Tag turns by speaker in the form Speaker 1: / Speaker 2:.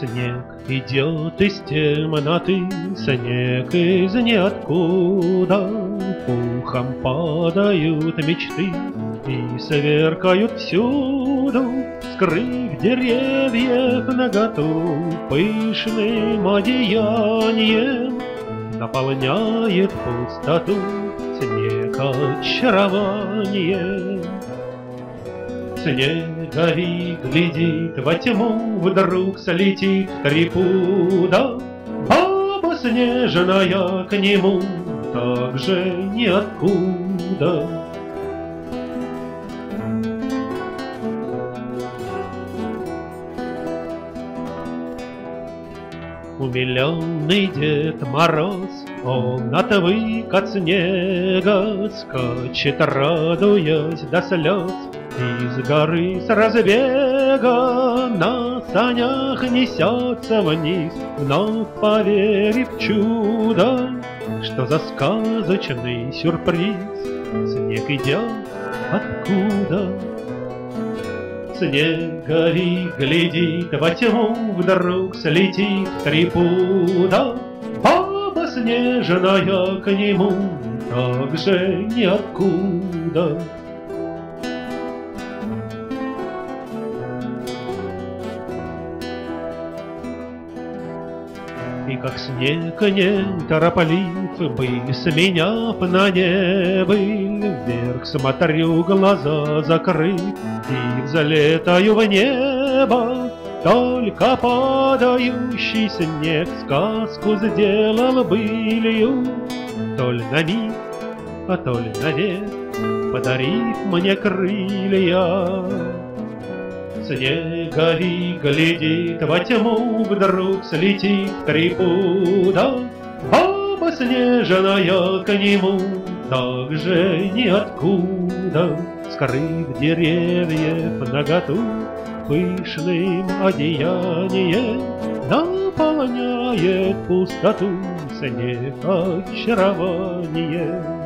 Speaker 1: Снег идет из темноты, снег из ниоткуда. Пухом падают мечты и сверкают всюду. Скрыв деревьев наготу пышным одеянием, наполняет пустоту снег очарованием. Снеговик глядит во тьму, вдруг слетит трепуда. Баба снежная к нему также ниоткуда. Умиленный Дед Мороз, он отвык от снега, скачет, радуясь до слез, из горы с разбега на санях несется вниз, вновь поверив в чудо, что за сказочный сюрприз снег идет откуда. Снеговик глядит во тьму, вдруг слетит трепуда. Баба снежная к нему также ниоткуда. И как снег нетороплив, бысь меня на небо, вверх смотрю, глаза закрыв, и взлетаю в небо. Только падающий снег сказку сделал былью, то ли на миг, а то ли навек, подарив мне крылья. Снеговик глядит во тьму, вдруг слетит трепуда. Баба снежная к нему также ниоткуда. Скрыв деревьев наготу пышным одеянием, наполняет пустоту снег очарованием.